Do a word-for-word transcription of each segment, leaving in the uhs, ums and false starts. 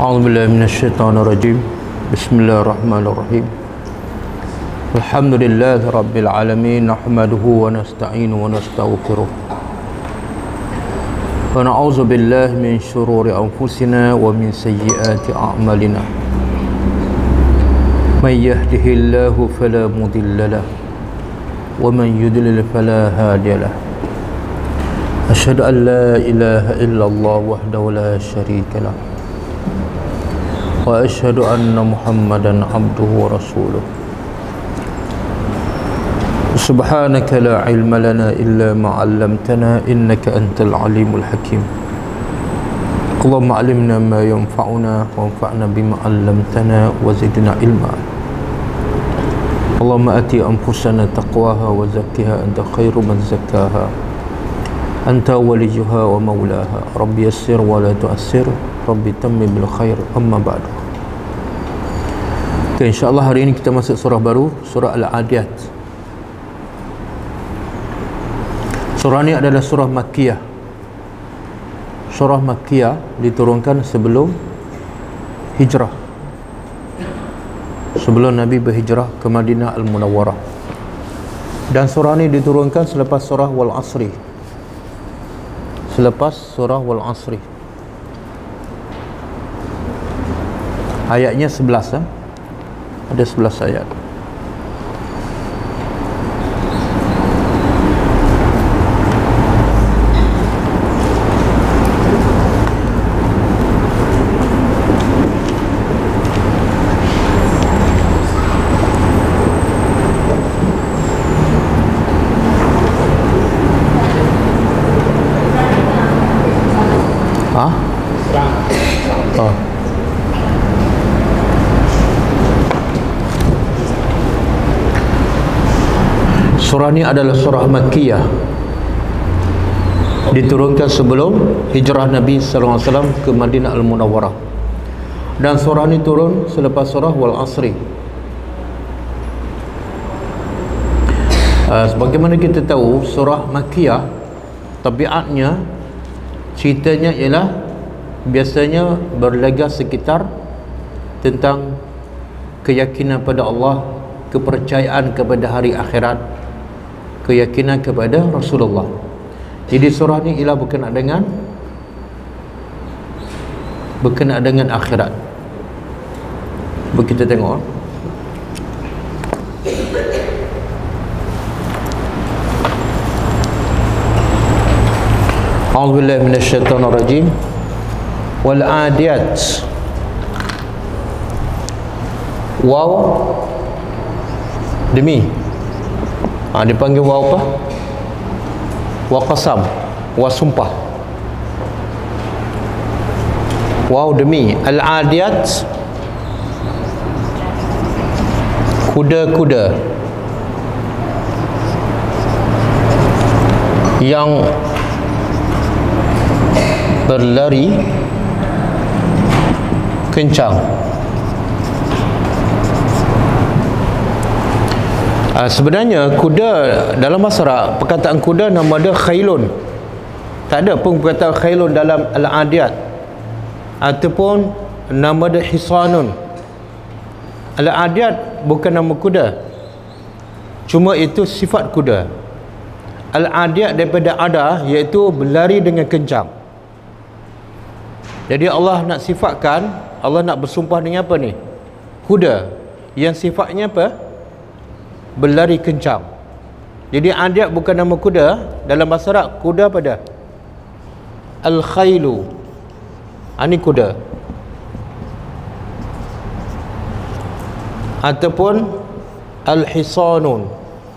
أعوذ بالله من الشيطان الرجيم بسم الله الرحمن الرحيم الحمد لله رب العالمين نحمده ونستعينه ونستغفره ونعوذ بالله من شرور أنفسنا ومن سيئات أعمالنا من يهده الله فلا مضل له ومن يضلل فلا هادي له أشهد أن لا إله إلا الله وحده لا شريك له وأشهد أن محمدا عبده ورسوله سبحانك لا علم لنا إلا ما علمتنا إنك أنت العليم الحكيم اللهم علمنا ما ينفعنا وانفعنا بما علمتنا وزدنا علما اللهم آت أنفسنا تقواها وزكها أنت خير من زكاها أنت وليها ومولاها رب يسر ولا تؤسر رب تمم بالخير أما بعد. Okay, insyaAllah hari ini kita masuk surah baru, surah Al-Adiyat. Surah ini adalah surah Makkiyah. Surah Makkiyah diturunkan sebelum hijrah, sebelum Nabi berhijrah ke Madinah Al-Munawwarah. Dan surah ini diturunkan selepas surah Wal Asri, selepas surah Wal Asri. Ayatnya sebelas, eh? Ada sebelas ayat. Hah? Oh. Surah ini adalah surah Makkiyah, diturunkan sebelum hijrah Nabi sallallahu alaihi wasallam ke Madinah Al-Munawwarah. Dan surah ini turun selepas surah Wal Asri. uh, Sebagaimana kita tahu, surah Makkiyah tabiatnya, ceritanya ialah biasanya berlaga sekitar tentang keyakinan pada Allah, kepercayaan kepada hari akhirat, keyakinan kepada Rasulullah. Jadi surah ni ialah berkenaan dengan berkenaan dengan akhirat. Kita tengok A'udzubillahi minasyaitonirrajim. Wal adiyat. Waw demi, ha, dipanggil waw apa? Wa qasam, wa sumpah. Waw demi. Al-adiyat, kuda-kuda yang berlari kencang. Uh, sebenarnya kuda dalam bahasa Arab, perkataan kuda nama dia khailun. Tak ada pun perkataan khailun dalam Al-Adiyat, ataupun nama dia hisanun. Al-Adiyat bukan nama kuda, cuma itu sifat kuda. Al-Adiyat daripada ada, iaitu berlari dengan kencang. Jadi Allah nak sifatkan, Allah nak bersumpah dengan apa ni? Kuda yang sifatnya apa? Berlari kencang. Jadi adiyat bukan nama kuda. Dalam bahasa Arab, kuda pada al-khailu, ini kuda, ataupun al-hisanun.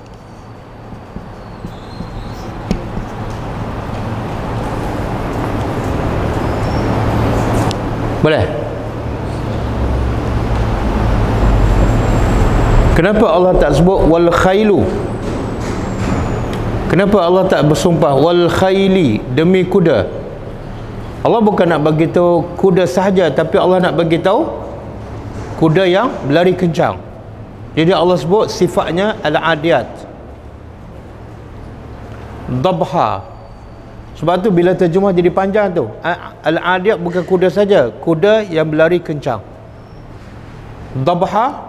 Boleh? Kenapa Allah tak sebut wal khailu? Kenapa Allah tak bersumpah wal khaili, demi kuda? Allah bukan nak bagi tahu kuda sahaja, tapi Allah nak bagi tahu kuda yang berlari kencang. Jadi Allah sebut sifatnya al-adiyat. Dabha, Sebab tu bila terjemah jadi panjang tu, al-adiyah bukan kuda saja, kuda yang berlari kencang. Dhabha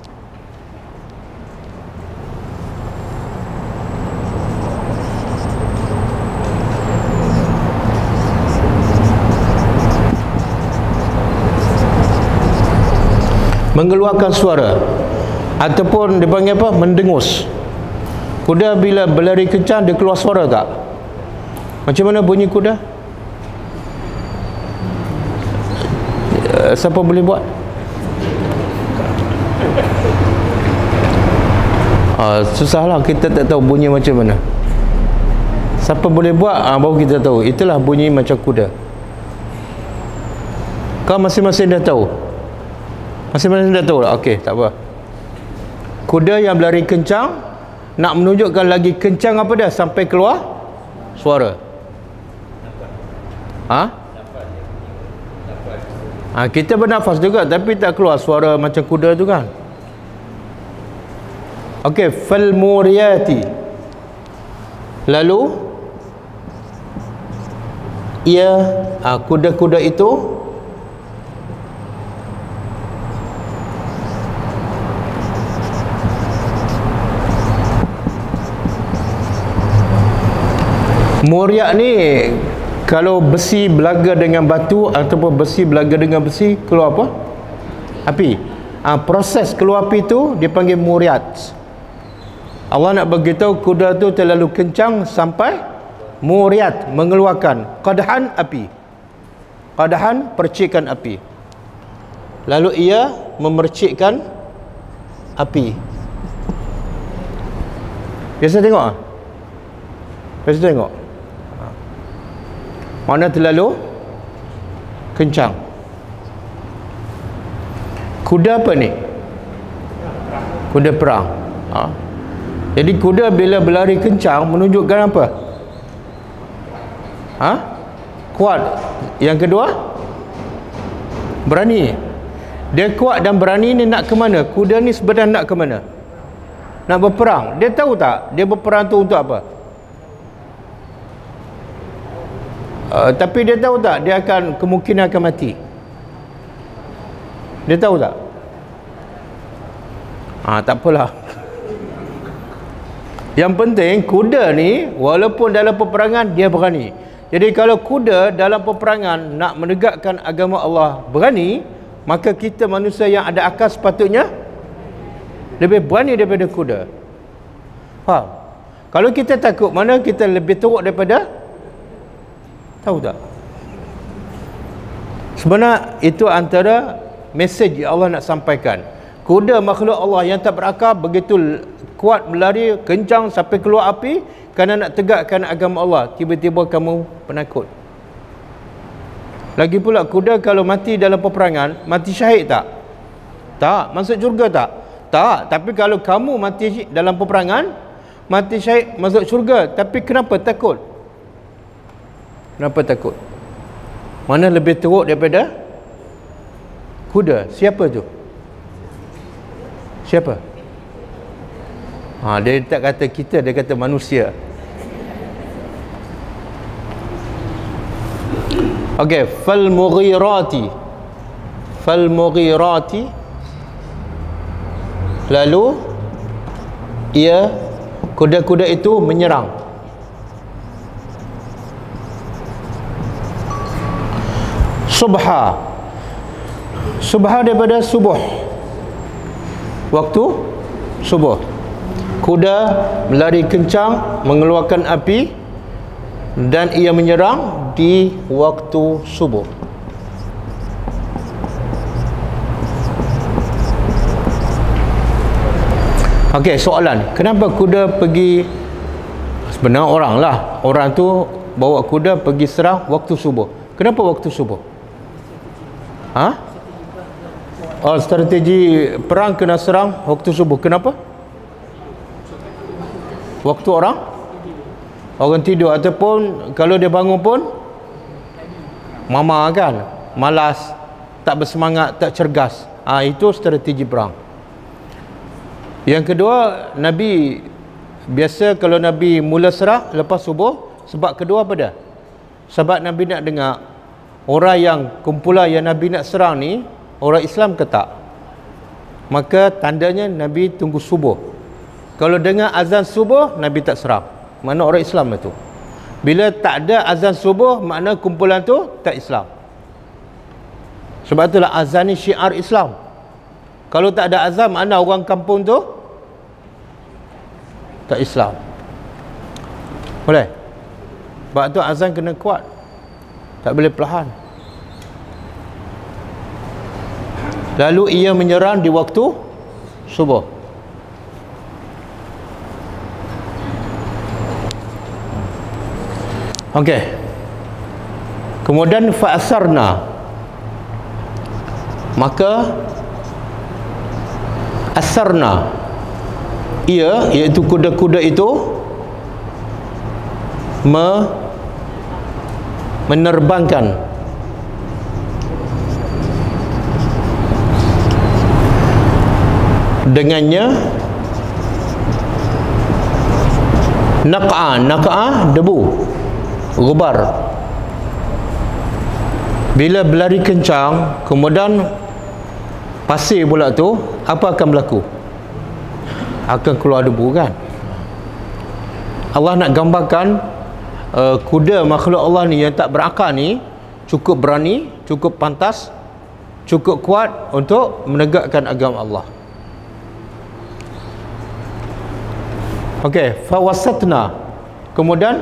mengeluarkan suara, ataupun dipanggil apa? Mendengus. Kuda bila berlari kencang dia keluar suara tak? Macam mana bunyi kuda? Siapa boleh buat? Ah, susahlah, kita tak tahu bunyi macam mana. Siapa boleh buat, ah, baru kita tahu. Itulah bunyi macam kuda. Kau masing-masing dah tahu? Masing-masing dah tahu lah? Okey, tak apa. Kuda yang berlari kencang, nak menunjukkan lagi kencang apa dah? Sampai keluar suara. Ha? Ha, kita bernafas juga tapi tak keluar suara macam kuda tu kan. Okey, fal muriyati. Lalu ia, ha, kuda-kuda itu Muriat ni kalau besi belaga dengan batu ataupun besi belaga dengan besi, keluar apa? Api. Ha, proses keluar api tu dipanggil muriat. Allah nak beritahu kuda tu terlalu kencang sampai muriat, mengeluarkan qadahan api. Qadahan, percikan api. Lalu ia memercikkan api. Biasa tengok ah? Biasa tengok. Mana terlalu kencang. Kuda apa ni? Kuda perang. Ha? Jadi kuda bila berlari kencang menunjukkan apa? Ha? Kuat. Yang kedua, berani. Dia kuat dan berani ni nak ke mana? Kuda ni sebenarnya nak ke mana? Nak berperang. Dia tahu tak dia berperang tu untuk apa? Uh, tapi dia tahu tak dia akan kemungkinan akan mati? Dia tahu tak? Ah, tak apalah. Yang penting kuda ni walaupun dalam peperangan dia berani. Jadi kalau kuda dalam peperangan nak menegakkan agama Allah berani, maka kita manusia yang ada akal sepatutnya lebih berani daripada kuda. Faham? Kalau kita takut, mana kita lebih teruk daripada? Tahu tak? Sebenarnya itu antara mesej yang Allah nak sampaikan. Kuda makhluk Allah yang tak berakal begitu kuat melari kencang sampai keluar api kerana nak tegakkan agama Allah. Tiba-tiba kamu penakut. Lagi pula kuda kalau mati dalam peperangan, mati syahid tak? Tak. Masuk syurga tak? Tak. Tapi kalau kamu mati dalam peperangan, mati syahid masuk syurga. Tapi kenapa takut? Kenapa takut? Mana lebih teruk daripada kuda? Siapa tu? Siapa? Ha, dia tak kata kita, dia kata manusia. Okey, fal mughirati. Fal mughirati. Lalu ia, kuda-kuda itu menyerang. Subha. Subha daripada subuh. Waktu subuh. Kuda melari kencang, mengeluarkan api dan ia menyerang di waktu subuh. Okey, soalan, kenapa kuda pergi? Sebenarnya orang lah, orang tu bawa kuda pergi serang waktu subuh. Kenapa waktu subuh? Ha? Oh, strategi perang kena serang waktu subuh. Kenapa? Waktu orang orang tidur, ataupun kalau dia bangun pun mama kan, malas, tak bersemangat, tak cergas. Ah, itu strategi perang. Yang kedua, Nabi biasa kalau Nabi mula serang lepas subuh, sebab kedua apa dia? Sebab Nabi nak dengar orang yang kumpulan yang Nabi nak serang ni orang Islam ke tak. Maka tandanya Nabi tunggu subuh. Kalau dengar azan subuh, Nabi tak serang. Mana orang Islam itu. Bila tak ada azan subuh, makna kumpulan tu tak Islam. Sebab itulah azan ni syiar Islam. Kalau tak ada azan, mana orang kampung tu tak Islam. Boleh? Sebab tu azan kena kuat. Tak boleh perlahan. Lalu ia menyerang di waktu subuh. Okey. Kemudian fa'asarna. Maka asarna, ia iaitu kuda-kuda itu me, menerbangkan dengannya naq'a. Naq'a debu, gubar. Bila berlari kencang, kemudian pasir pula tu, apa akan berlaku? Akan keluar debu kan. Allah nak gambarkan uh, kuda makhluk Allah ni yang tak berakal ni cukup berani, cukup pantas, cukup kuat untuk menegakkan agama Allah. Okey, fawasatna. Kemudian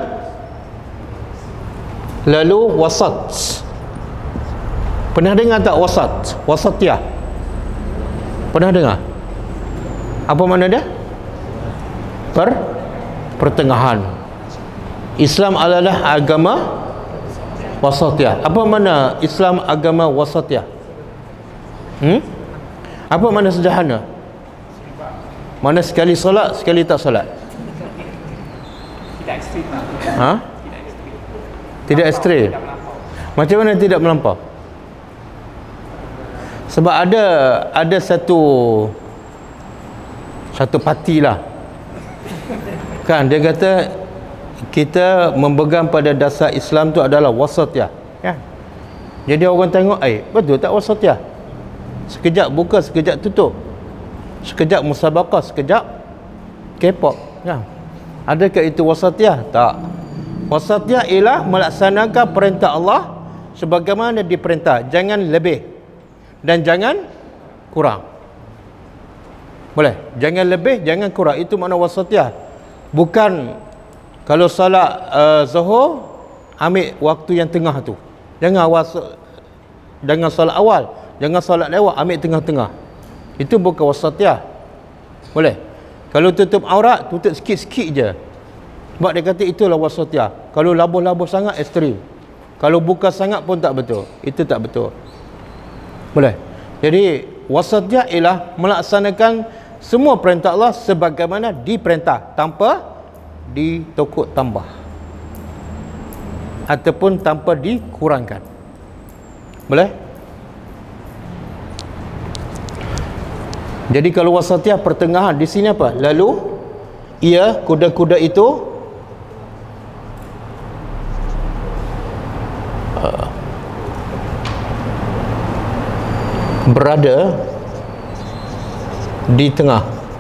lalu wasat. Pernah dengar tak wasat? Wasatiyah. Pernah dengar? Apa makna dia? Per pertengahan. Islam adalah agama wasatiyah. Apa makna Islam agama wasatiyah? Hmm? Apa makna sederhana? Mana sekali solat, sekali tak solat? Tidak ekstrim. Ha? Tidak ekstrim. Macam mana tidak melampau? Sebab ada ada satu satu parti lah kan, dia kata kita memegang pada dasar Islam tu adalah wasatiyah kan. Jadi orang tengok, eh betul tak wasatiyah? Sekejap buka, sekejap tutup, sekejap musabaqah, sekejap K-pop kan. Adakah itu wasatiyah? Tak. Wasatiyah ialah melaksanakan perintah Allah sebagaimana diperintah, jangan lebih dan jangan kurang. Boleh? Jangan lebih, jangan kurang. Itu makna wasatiyah. Bukan kalau solat uh, Zuhur ambil waktu yang tengah tu. Jangan awal, jangan solat awal, jangan solat lewat, ambil tengah-tengah. Itu bukan wasatiyah. Boleh? Kalau tutup aurat, tutup sikit-sikit je. Sebab dia kata itulah wasatiyah. Kalau labuh-labuh sangat ekstrim. Kalau buka sangat pun tak betul. Itu tak betul. Boleh? Jadi wasatiyah ialah melaksanakan semua perintah Allah sebagaimana diperintah tanpa ditokok tambah ataupun tanpa dikurangkan. Boleh? Jadi kalau wasatiyah pertengahan, di sini apa? Lalu ia kuda-kuda itu uh, berada di tengah,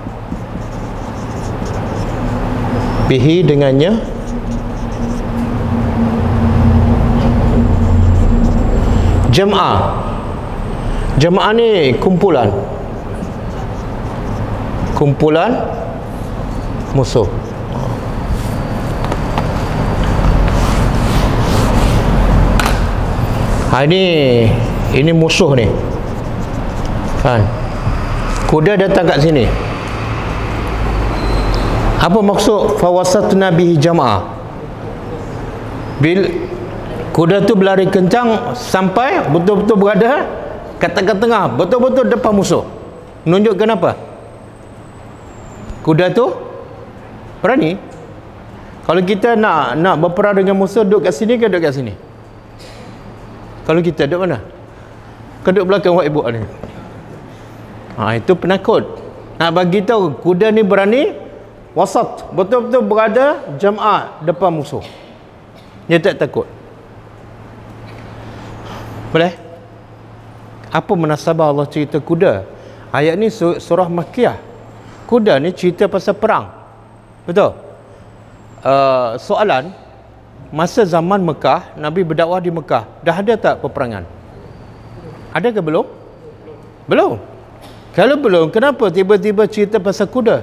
bihi dengannya jam'ah. Jam'ah ni kumpulan kumpulan musuh. Ha, ini ini musuh ni kan. Kuda datang kat sini. Apa maksud fawasatna bihi jama'ah? Bil kuda tu berlari kencang sampai betul-betul berada kat tengah-tengah, betul-betul depan musuh. Menunjukkan apa? Kuda tu berani. Kalau kita nak nak berperang dengan musuh, duduk kat sini ke duduk kat sini? Kalau kita duduk mana? Ke duduk belakang wak ibu ni? Ha, itu penakut. Nak bagi tahu kuda ni berani, wasat, betul-betul berada jam'ah depan musuh. Dia tak takut. Boleh? Apa munasabah Allah cerita kuda? Ayat ni surah Makkiyah. Kuda ni cerita pasal perang. Betul? Uh, soalan, masa zaman Mekah, Nabi berdakwah di Mekah, dah ada tak peperangan? Ada ke belum? Belum. Kalau belum, kenapa tiba-tiba cerita pasal kuda?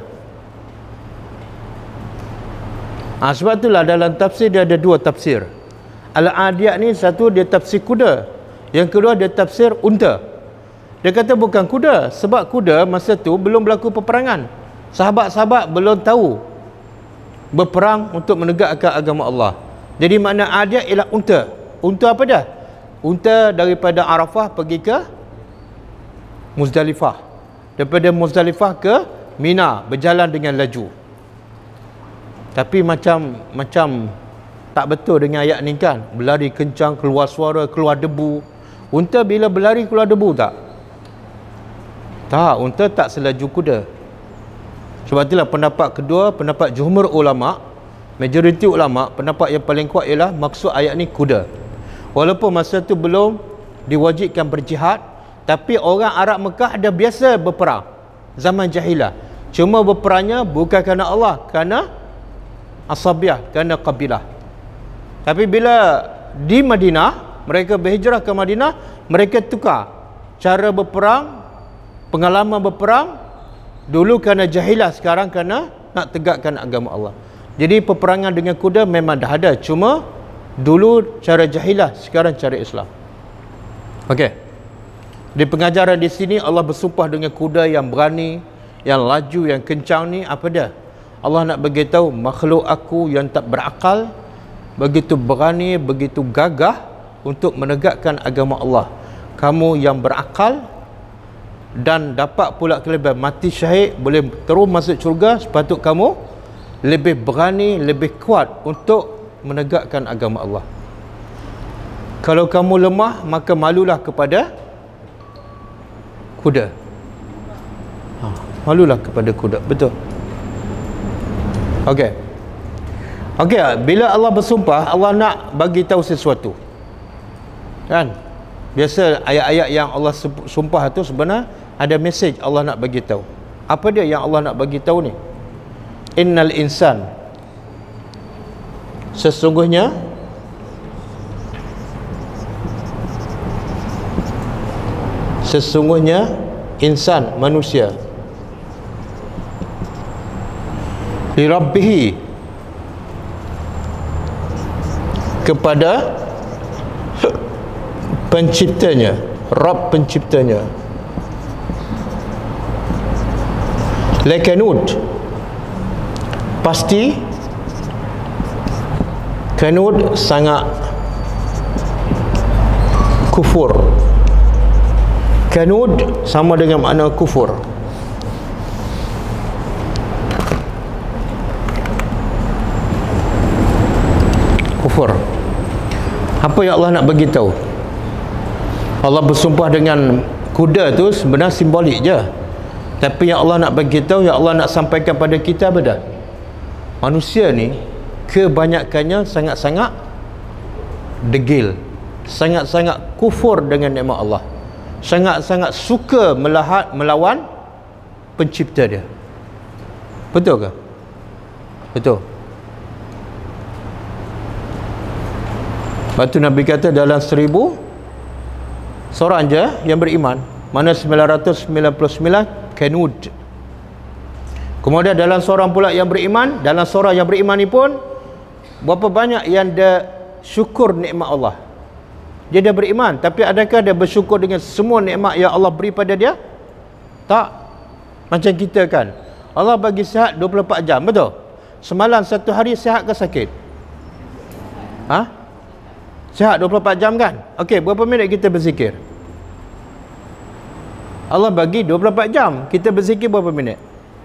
Ha, sebab itulah dalam tafsir dia ada dua tafsir. Al-Adiyat ni satu dia tafsir kuda, yang kedua dia tafsir unta. Dia kata bukan kuda, sebab kuda masa tu belum berlaku peperangan. Sahabat-sahabat belum tahu berperang untuk menegakkan agama Allah. Jadi makna Adiyat ialah unta. Unta apa dah? Unta daripada Arafah pergi ke Muzdalifah, daripada Muzdalifah ke Mina, berjalan dengan laju. Tapi macam macam tak betul dengan ayat ni kan, berlari kencang, keluar suara, keluar debu. Unta bila berlari keluar debu tak? Tak, unta tak selaju kuda. Sebab itulah pendapat kedua, pendapat jumhur ulama, majoriti ulama, pendapat yang paling kuat ialah maksud ayat ni kuda. Walaupun masa tu belum diwajibkan berjihad, tapi orang Arab Mekah dah biasa berperang zaman jahilah. Cuma berperangnya bukan kerana Allah, kerana asabiah, kerana kabilah. Tapi bila di Madinah, mereka berhijrah ke Madinah, mereka tukar cara berperang, pengalaman berperang. Dulu kerana jahilah, sekarang kerana nak tegakkan agama Allah. Jadi peperangan dengan kuda memang dah ada, cuma dulu cara jahilah, sekarang cara Islam. Okey. Di pengajaran di sini Allah bersumpah dengan kuda yang berani, yang laju, yang kencang ni apa dia? Allah nak beritahu makhluk aku yang tak berakal begitu berani, begitu gagah untuk menegakkan agama Allah. Kamu yang berakal dan dapat pula kelebihan mati syahid, boleh terus masuk syurga, sepatut kamu lebih berani, lebih kuat untuk menegakkan agama Allah. Kalau kamu lemah, maka malulah kepada kuda. Ha, malulah kepada kuda. Betul. Okey. Okey, bila Allah bersumpah, Allah nak bagi tahu sesuatu. Kan? Biasa ayat-ayat yang Allah sumpah tu sebenarnya ada mesej Allah nak bagi tahu. Apa dia yang Allah nak bagi tahu ni? Innal insan, sesungguhnya sesungguhnya insan, manusia, li rabbihi, kepada penciptanya, Rabb penciptanya, lakanud, pasti kanud sangat kufur. Kanud sama dengan makna kufur. Kufur. Apa yang Allah nak bagi tahu? Allah bersumpah dengan kuda tu sebenarnya simbolik je. Tapi yang Allah nak bagi tahu, yang Allah nak sampaikan pada kita apa dah? Manusia ni kebanyakannya sangat-sangat degil, sangat-sangat kufur dengan nikmat Allah, sangat-sangat suka melahat melawan pencipta dia. Betul ke? Betul. Lepas tu Nabi kata dalam seribu seorang je yang beriman, mana sembilan ratus sembilan puluh sembilan kanud. Kemudian dalam seorang pula yang beriman, dalam seorang yang beriman ni pun berapa banyak yang dia syukur nikmat Allah. Dia dah beriman, tapi adakah dia bersyukur dengan semua nikmat yang Allah beri pada dia? Tak. Macam kita kan, Allah bagi sihat dua puluh empat jam, betul? Semalam satu hari sihat ke sakit? Ha? Sihat dua puluh empat jam kan? Okey, berapa minit kita berzikir? Allah bagi dua puluh empat jam, kita berzikir berapa minit?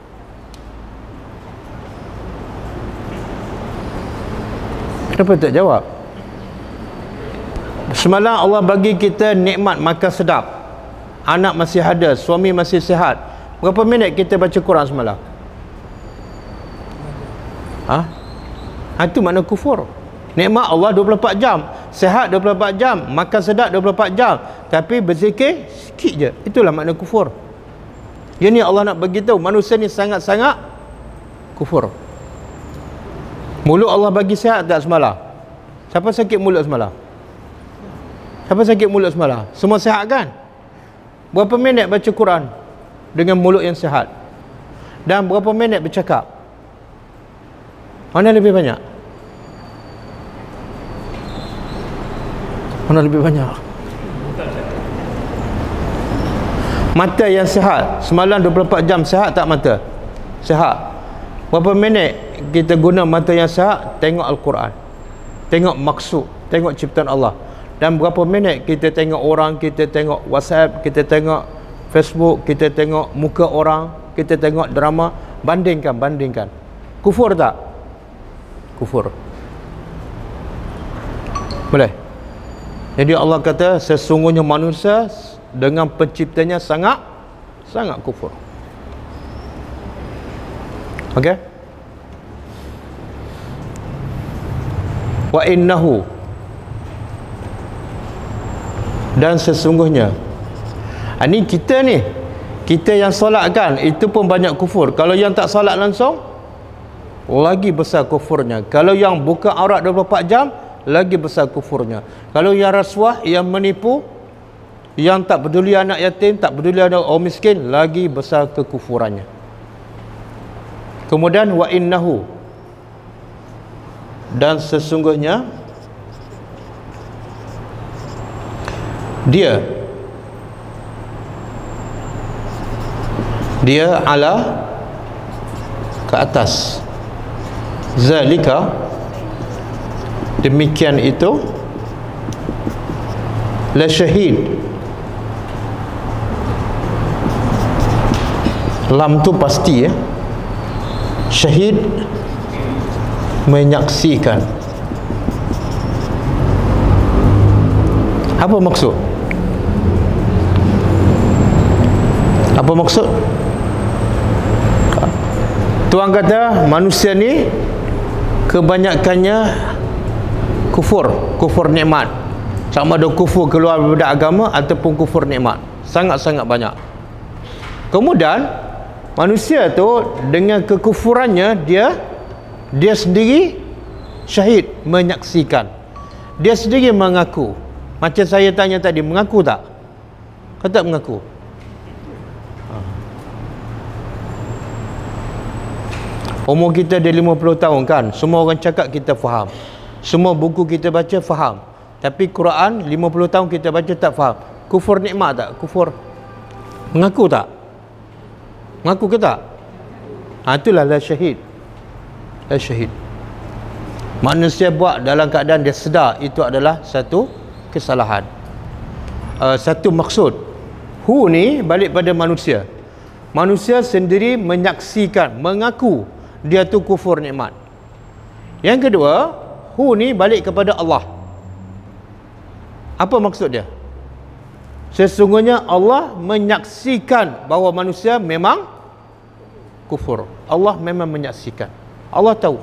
Kenapa tak jawab? Semalam Allah bagi kita nikmat makan sedap, anak masih ada, suami masih sihat. Berapa minit kita baca Quran semalam? Ha? Itu makna kufur. Nikmat Allah dua puluh empat jam, sihat dua puluh empat jam, makan sedap dua puluh empat jam, tapi berzikir sikit je. Itulah makna kufur. Ini Allah nak beritahu manusia ni sangat-sangat kufur. Mulut Allah bagi sihat tak semalam? Siapa sakit mulut semalam? Siapa sakit mulut semalam? Semua sihat kan? Berapa minit baca Quran dengan mulut yang sihat? Dan berapa minit bercakap? Mana lebih banyak? Mana lebih banyak? Mata yang sihat, semalam dua puluh empat jam sihat tak mata? Sihat. Berapa minit kita guna mata yang sihat tengok Al-Quran, tengok maksud, tengok ciptaan Allah? Dan berapa minit kita tengok orang, kita tengok WhatsApp, kita tengok Facebook, kita tengok muka orang, kita tengok drama? Bandingkan, bandingkan. Kufur tak? Kufur. Boleh? Jadi Allah kata sesungguhnya manusia dengan penciptanya sangat sangat kufur. Okey? Wa innahu, dan sesungguhnya. Ini kita ni, kita yang solat kan, itu pun banyak kufur. Kalau yang tak solat langsung, lagi besar kufurnya. Kalau yang buka aurat dua puluh empat jam, lagi besar kufurnya. Kalau yang rasuah, yang menipu, yang tak peduli anak yatim, tak peduli anak orang miskin, lagi besar kekufurannya. Kemudian wa innahu, dan sesungguhnya dia dia ala ke atas, zalika, demikian itu, la syahid, lam tu pasti ya, syahid menyaksikan. Apa maksud? Apa maksud? Tuhan kata manusia ni kebanyakannya kufur, kufur nikmat. Sama ada kufur keluar daripada agama ataupun kufur nikmat. Sangat-sangat banyak. Kemudian manusia tu dengan kekufurannya dia dia sendiri syahid menyaksikan. Dia sendiri mengaku. Macam saya tanya tadi, mengaku tak? Kau tak mengaku? Umur kita dia lima puluh tahun kan, semua orang cakap kita faham, semua buku kita baca faham, tapi Quran lima puluh tahun kita baca tak faham. Kufur nikmat tak? Kufur. Mengaku tak? Mengaku ke tak? Ha, itulah la syahid. La syahid. Manusia buat dalam keadaan dia sedar itu adalah satu kesalahan, uh, satu maksud. Hu ni balik pada manusia. Manusia sendiri menyaksikan, mengaku dia tu kufur nikmat. Yang kedua, hu ni balik kepada Allah. Apa maksud dia? Sesungguhnya Allah menyaksikan bahawa manusia memang kufur. Allah memang menyaksikan. Allah tahu.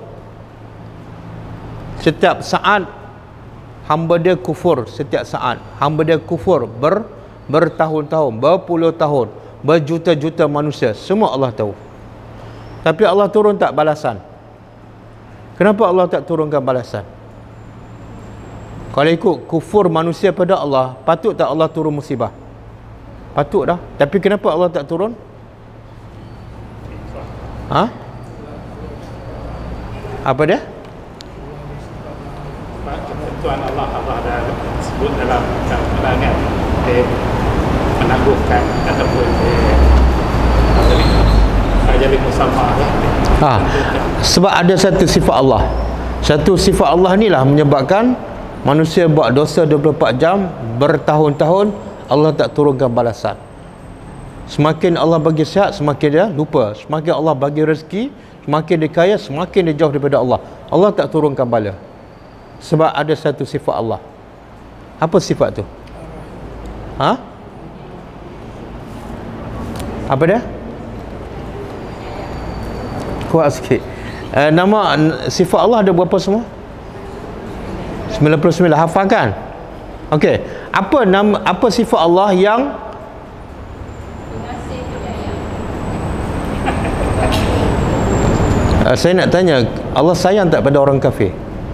Setiap saat hamba dia kufur, setiap saat hamba dia kufur ber, bertahun-tahun, berpuluh tahun, berjuta-juta manusia, semua Allah tahu. Tapi Allah turun tak balasan? Kenapa Allah tak turunkan balasan? Kalau ikut kufur manusia pada Allah, patut tak Allah turun musibah? Patut dah. Tapi kenapa Allah tak turun? Ha? Apa dia? Ketentuan Allah, Allah dah sebut dalam kalangan dia menangguhkan ataupun dia jadi musamah lah. Ha, sebab ada satu sifat Allah. Satu sifat Allah ni lah menyebabkan manusia buat dosa dua puluh empat jam, bertahun-tahun, Allah tak turunkan balasan. Semakin Allah bagi sihat, semakin dia lupa. Semakin Allah bagi rezeki, semakin dia kaya, semakin dia jauh daripada Allah. Allah tak turunkan bala. Sebab ada satu sifat Allah. Apa sifat tu? Ha? Apa dia? Kuat sikit. Uh, nama sifat Allah ada berapa semua? sembilan puluh sembilan hafalkan. Okey, apa nama, apa sifat Allah yang uh, saya nak tanya, Allah sayang tak pada orang kafir?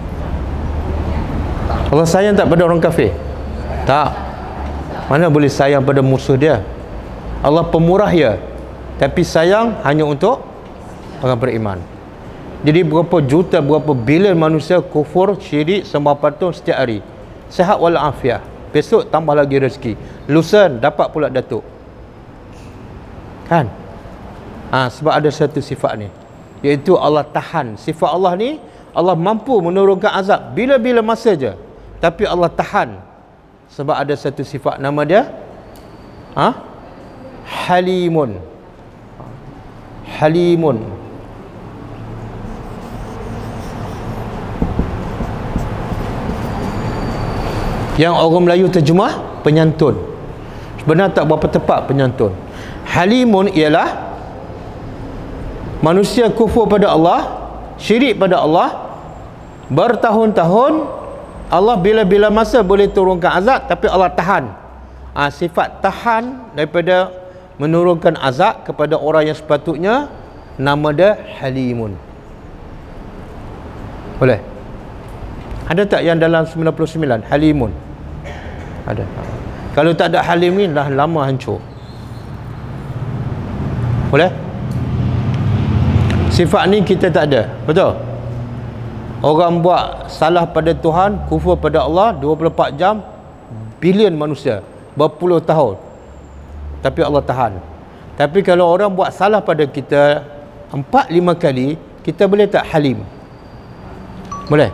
Allah sayang tak pada orang kafir? Tak. Mana boleh sayang pada musuh dia? Allah pemurah ya, tapi sayang hanya untuk orang beriman. Jadi berapa juta, berapa bilion manusia kufur, syirik, sembah patung setiap hari. Sihat walafiat. Besok tambah lagi rezeki. Lusa dapat pula datuk. Kan? Ha, sebab ada satu sifat ni, iaitu Allah tahan. Sifat Allah ni, Allah mampu menurunkan azab bila-bila masa je, tapi Allah tahan. Sebab ada satu sifat, nama dia ha? Halimun. Halimun. Yang orang Melayu terjemah penyantun. Sebenarnya tak berapa tepat penyantun. Halimun ialah manusia kufur pada Allah, syirik pada Allah, bertahun-tahun, Allah bila-bila masa boleh turunkan azab, tapi Allah tahan. Ha, sifat tahan daripada menurunkan azab kepada orang yang sepatutnya, nama dia Halimun. Boleh? Ada tak yang dalam sembilan puluh sembilan Halimun? Ada. Kalau tak ada Halim ni dah lama hancur. Boleh? Sifat ni kita tak ada. Betul? Orang buat salah pada Tuhan, kufur pada Allah dua puluh empat jam, bilion manusia, berpuluh tahun, tapi Allah tahan. Tapi kalau orang buat salah pada kita empat lima kali, kita boleh tak Halim? Boleh?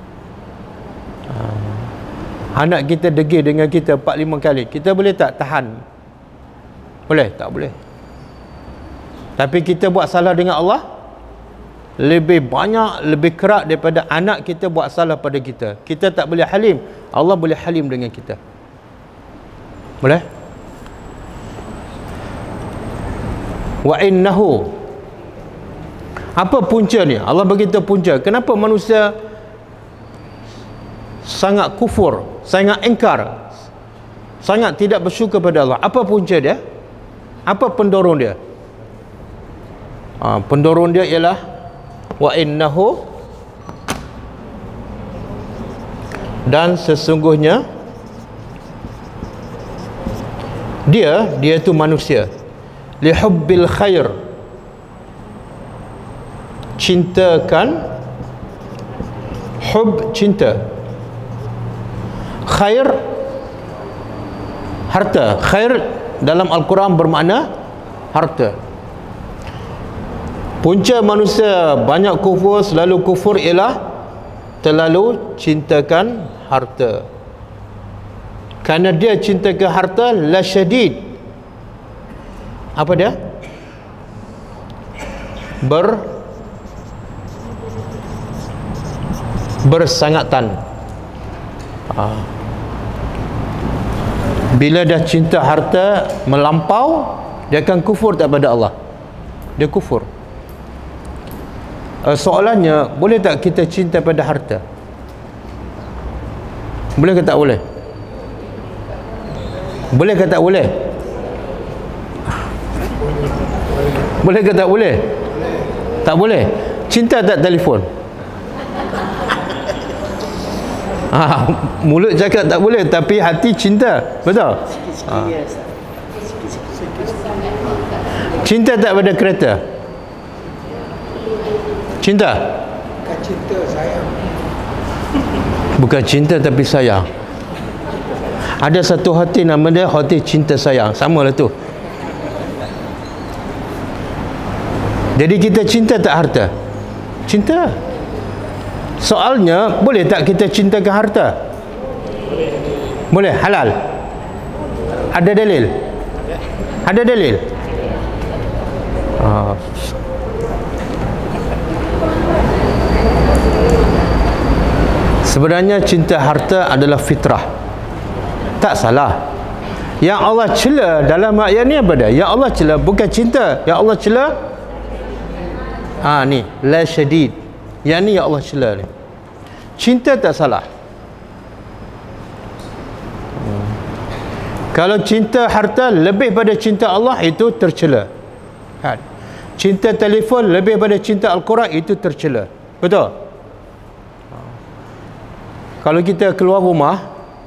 Anak kita degil dengan kita empat lima kali, kita boleh tak tahan? Boleh? Tak boleh. Tapi kita buat salah dengan Allah lebih banyak, lebih kerat daripada anak kita buat salah pada kita. Kita tak boleh Halim, Allah boleh Halim dengan kita. Boleh? Wa innahu, apa punca ni? Allah beritahu punca. Kenapa manusia sangat kufur, sangat ingkar, sangat tidak bersyukur pada Allah? Apa punca dia? Apa pendorong dia? Ha, pendorong dia ialah wa innahu, dan sesungguhnya dia, dia itu manusia, lihubbil khair, cintakan, hub cinta, khair harta. Khair dalam Al-Quran bermakna harta. Punca manusia banyak kufur, selalu kufur, ialah terlalu cintakan harta. Kerana dia cintakan harta, la syadid. Apa dia? Ber bersangatan. Ah. Bila dah cinta harta melampau, dia akan kufur tak pada Allah. Dia kufur. Uh, soalannya, boleh tak kita cinta pada harta? Boleh ke tak boleh? Boleh ke tak boleh? Boleh ke tak boleh? Tak boleh. Cinta tak telefon? Ha, mulut cakap tak boleh, tapi hati cinta. Betul? Ha. Cinta tak pada kereta? Cinta? Bukan cinta, sayang. Bukan cinta tapi sayang. Ada satu hotel nama dia hotel cinta sayang. Sama lah tu. Jadi kita cinta tak harta? Cinta. Soalnya, boleh tak kita cintakan harta? Boleh. Halal? Ada dalil? Ada dalil? Ah. Sebenarnya cinta harta adalah fitrah. Tak salah. Yang Allah cela dalam ayat ni apa dia? Yang Allah cela bukan cinta. Yang Allah cela, ha ni, la syadid. Yang ni yang Allah cela ni. Cinta tak salah. Kalau cinta harta lebih pada cinta Allah, itu tercela. Kan? Cinta telefon lebih pada cinta Al-Quran, itu tercela. Betul? Kalau kita keluar rumah,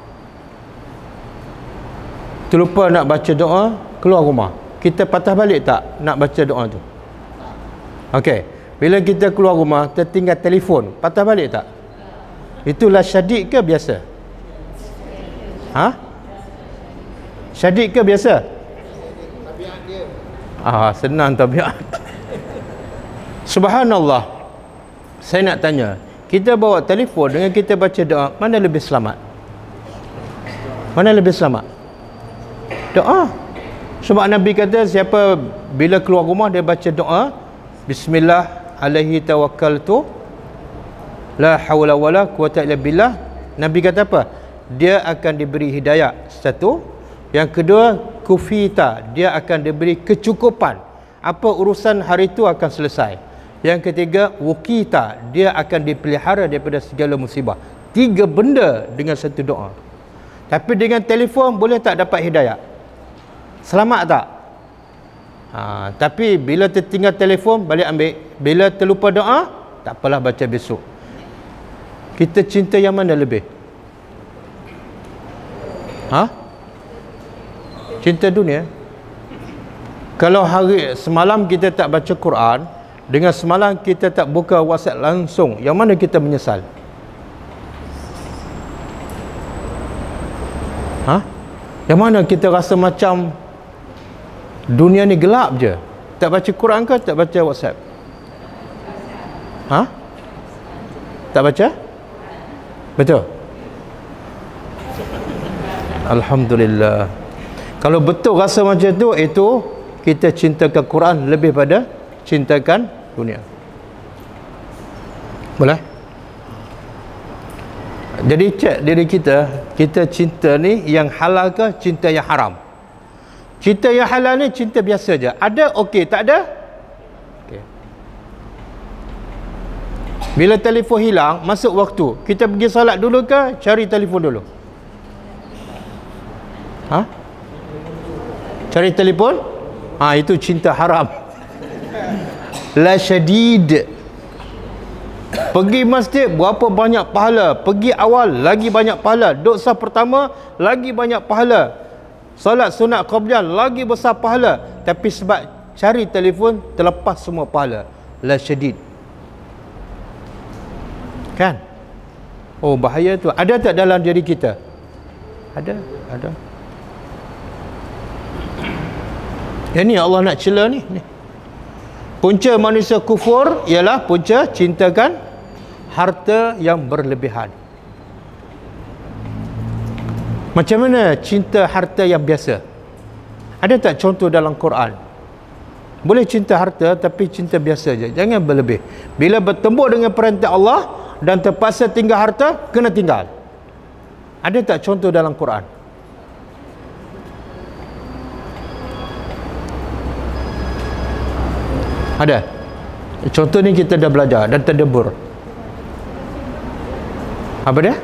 terlupa nak baca doa, keluar rumah, kita patah balik tak nak baca doa tu? Okey. Bila kita keluar rumah, tertinggal telefon, patah balik tak? Itulah syadid ke biasa? Ha? Syadid ke biasa? Ah, senang tabiat. Subhanallah. Saya nak tanya, kita bawa telefon dengan kita baca doa, mana lebih selamat? Mana lebih selamat? Doa. Sebab Nabi kata, siapa bila keluar rumah dia baca doa, Bismillah alaihi tawakkaltu la hawla wala quwata illa billah. Nabi kata apa? Dia akan diberi hidayah. Satu. Yang kedua, kufita, dia akan diberi kecukupan. Apa urusan hari itu akan selesai. Yang ketiga, wukita, dia akan dipelihara daripada segala musibah. Tiga benda dengan satu doa. Tapi dengan telefon boleh tak dapat hidayah? Selamat tak? Ha, tapi bila tertinggal telefon, balik ambil. Bila terlupa doa, tak apalah, baca besok. Kita cinta yang mana lebih? Ha? Cinta dunia? Kalau hari semalam kita tak baca Quran, dengan semalam kita tak buka WhatsApp langsung, yang mana kita menyesal? Ha? Yang mana kita rasa macam dunia ni gelap je? Tak baca Quran ke tak baca WhatsApp? Ha? Tak baca? Betul? Alhamdulillah. Kalau betul rasa macam tu, itu kita cintakan Quran lebih pada cintakan dunia. Boleh? Jadi cek diri kita, kita cinta ni yang halal ke cinta yang haram? Cinta yang halal ni cinta biasa je. Ada okey, tak ada? Okay. Bila telefon hilang, masuk waktu, kita pergi solat dulu ke cari telefon dulu? Ha? Cari telefon? Ha, itu cinta haram. La syadid. Pergi masjid berapa banyak pahala, pergi awal lagi banyak pahala, dosa pertama lagi banyak pahala, solat sunat qabliyah lagi besar pahala, tapi sebab cari telefon terlepas semua pahala. La syadid. Kan? Oh, bahaya tu. Ada tak dalam diri kita? Ada, ada. Yang ni Allah nak cela ni, ni. Punca manusia kufur ialah punca cintakan harta yang berlebihan. Macam mana cinta harta yang biasa? Ada tak contoh dalam Quran? Boleh cinta harta tapi cinta biasa je, jangan berlebih. Bila bertembur dengan perintah Allah dan terpaksa tinggal harta, kena tinggal. Ada tak contoh dalam Quran? Ada. Contoh ni kita dah belajar dan terdebur. Apa dia?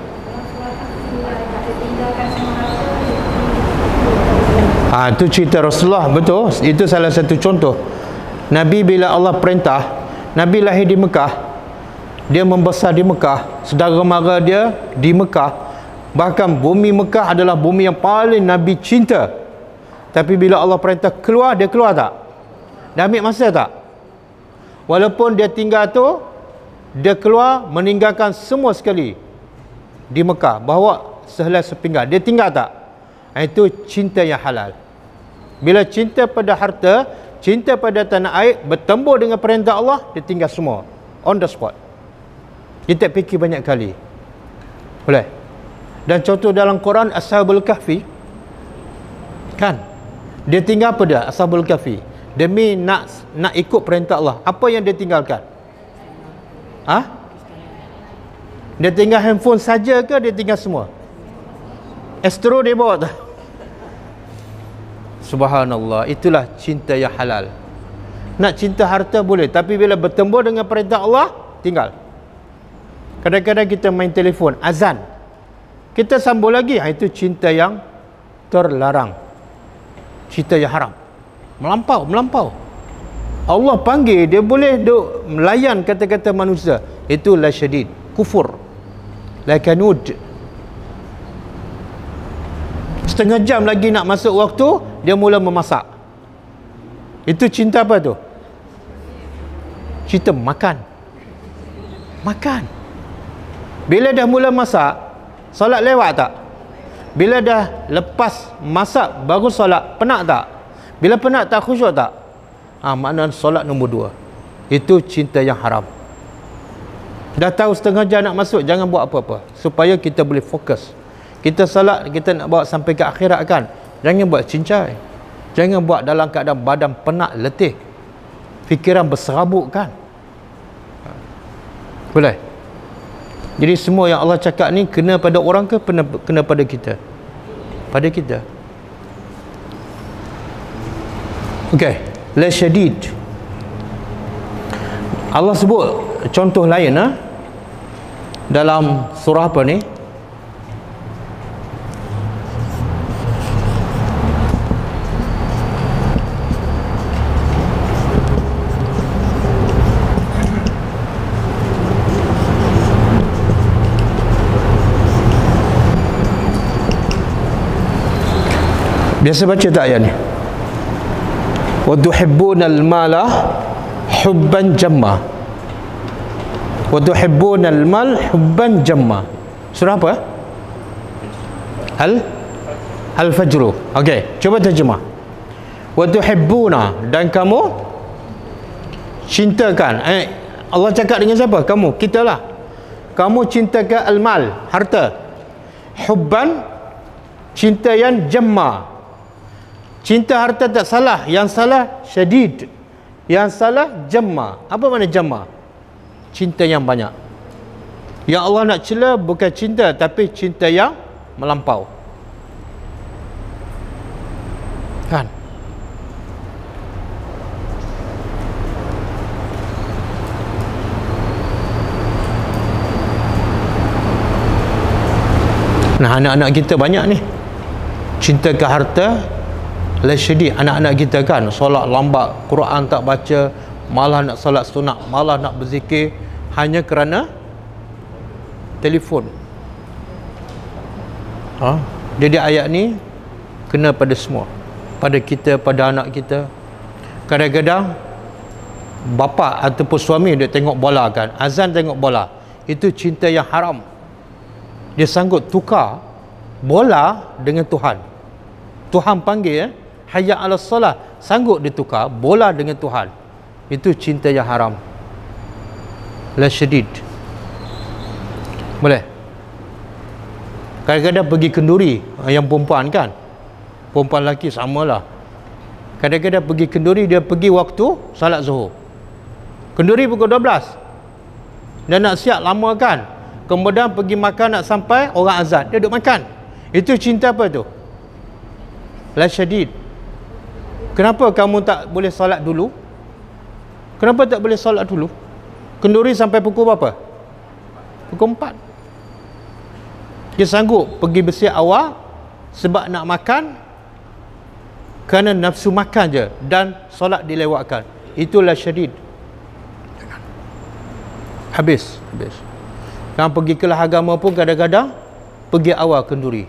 Ah, itu cerita Rasulullah, betul. Itu salah satu contoh. Nabi bila Allah perintah, Nabi lahir di Mekah, dia membesar di Mekah, saudara mara dia di Mekah. Bahkan bumi Mekah adalah bumi yang paling Nabi cinta. Tapi bila Allah perintah keluar, dia keluar tak? Dia ambil masa tak? Walaupun dia tinggal tu, dia keluar meninggalkan semua sekali di Mekah, bawa sehelai sepinggan. Dia tinggal tak? Itu cinta yang halal. Bila cinta pada harta, cinta pada tanah air, bertembur dengan perintah Allah, dia tinggal semua on the spot. Dia tak fikir banyak kali. Boleh? Dan contoh dalam Quran, Ashabul Kahfi, kan? Dia tinggal apa dia? Ashabul Kahfi demi nak nak ikut perintah Allah. Apa yang dia tinggalkan? Ah? Ha? Dia tinggal handphone saja ke dia tinggal semua? Astro dia bawa tak? Subhanallah, itulah cinta yang halal. Nak cinta harta boleh, tapi bila bertembur dengan perintah Allah, tinggal. Kadang-kadang kita main telefon, azan, kita sambung lagi, ha, itu cinta yang terlarang. Cerita yang haram. Melampau, melampau. Allah panggil, dia boleh duk melayan kata-kata manusia. Itu la syadid, kufur. La kanud. Setengah jam lagi nak masuk waktu, dia mula memasak. Itu cinta apa tu? Cinta makan. Makan. Bila dah mula masak, solat lewat tak? Bila dah lepas masak baru solat, penat tak? Bila penat tak khusyuk tak? Ha, makna solat nombor dua. Itu cinta yang haram. Dah tahu setengah jam nak masuk, jangan buat apa-apa supaya kita boleh fokus. Kita solat, kita nak bawa sampai ke akhirat kan, jangan buat cincai, jangan buat dalam keadaan badan penat, letih, fikiran berserabut kan. Boleh? Jadi semua yang Allah cakap ni kena pada orang ke kena, kena pada kita? Pada kita. Okey, la syadid. Allah sebut contoh lain ha? Dalam surah apa ni? Biasa baca tak ayat ni? Wa tuhibbunal mala hubban jamma. Wa tuhibbunal mal hubban jamma. Surah apa? Al Al-Fajr. Okey, cuba terjemah. Wa tuhibbuna, dan kamu cintakan. Eh, Allah cakap dengan siapa? Kamu, kita lah. Kamu cintakan al-mal, harta. Hubban, cinta yang jamma. Cinta harta tak salah, yang salah syadid, yang salah jamma. Apa makna jamma? Cinta yang banyak. Yang Allah nak cela bukan cinta, tapi cinta yang melampau. Kan? Nah, anak-anak kita banyak ni cinta ke harta, la syadid. Anak-anak kita kan solat lambat, Quran tak baca, malah nak solat sunat, malah nak berzikir hanya kerana telefon. Ha? Jadi ayat ni kena pada semua, pada kita, pada anak kita. Kadang-kadang bapa ataupun suami dia tengok bola kan, azan tengok bola, itu cinta yang haram. Dia sanggup tukar bola dengan Tuhan. Tuhan panggil eh, hayya 'alas salah, sanggup ditukar bola dengan Tuhan. Itu cinta yang haram. La syadid. Boleh? Kadang-kadang pergi kenduri, yang perempuan kan, perempuan lelaki samalah. Kadang-kadang pergi kenduri, dia pergi waktu salat zuhur. Kenduri pukul dua belas. Dia nak siap lama kan. Kemudian pergi makan nak sampai orang azan, dia duduk makan. Itu cinta apa tu? La syadid. Kenapa kamu tak boleh solat dulu? Kenapa tak boleh solat dulu? Kenduri sampai pukul berapa? Pukul empat. Dia sanggup pergi bersiap awal sebab nak makan, kerana nafsu makan je, dan solat dilewatkan. Itulah syadid. Habis, habis. Yang pergi kelas agama pun kadang-kadang pergi awal kenduri.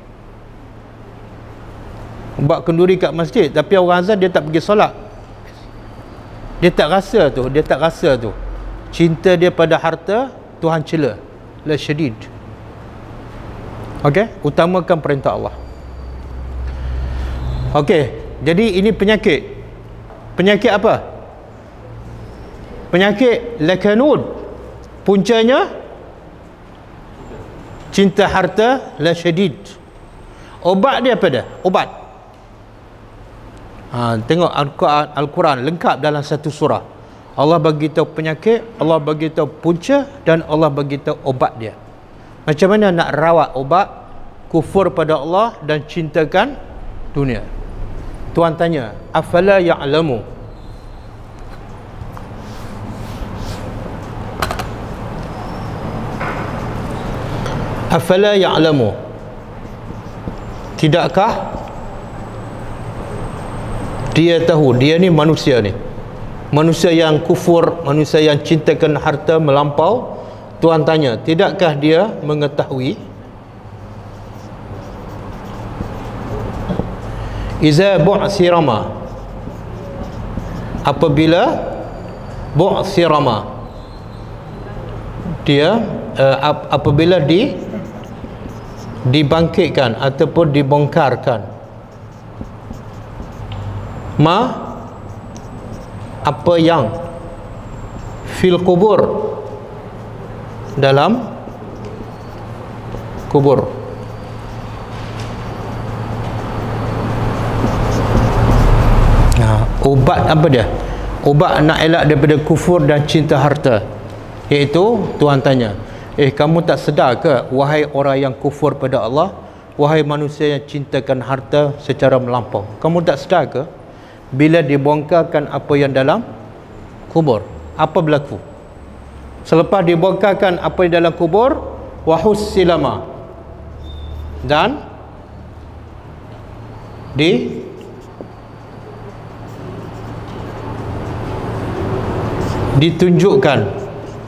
Buat kenduri kat masjid, tapi orang azan dia tak pergi solat. Dia tak rasa tu, dia tak rasa tu. Cinta dia pada harta, Tuhan cela. La syadid. Okey, utamakan perintah Allah. Okey, jadi ini penyakit. Penyakit apa? Penyakit lakanud. Puncanya cinta harta, la syadid. Obat dia apa dia? Obat. Ha, tengok Al-Quran, Al-Quran lengkap dalam satu surah. Allah bagi tahu penyakit, Allah bagi tahu punca, dan Allah bagi tahu obat dia. Macam mana nak rawat obat kufur pada Allah dan cintakan dunia? Tuan tanya, afala ya'lamu? Afala ya'lamu? Tidakkah Dia tahu dia ni manusia ni, manusia yang kufur, manusia yang cintakan harta melampau. Tuhan tanya, tidakkah dia mengetahui iza bu'sirama, apabila bu'sirama, dia uh, ap apabila di dibangkitkan ataupun dibongkarkan, ma apa yang fil kubur, dalam kubur. Nah, ubat apa dia? Ubat nak elak daripada kufur dan cinta harta, iaitu Tuhan tanya, eh kamu tak sedar ke wahai orang yang kufur pada Allah, wahai manusia yang cintakan harta secara melampau, kamu tak sedar ke bila dibongkarkan apa yang dalam kubur, apa berlaku? Selepas dibongkarkan apa yang dalam kubur, wahus silama, dan di ditunjukkan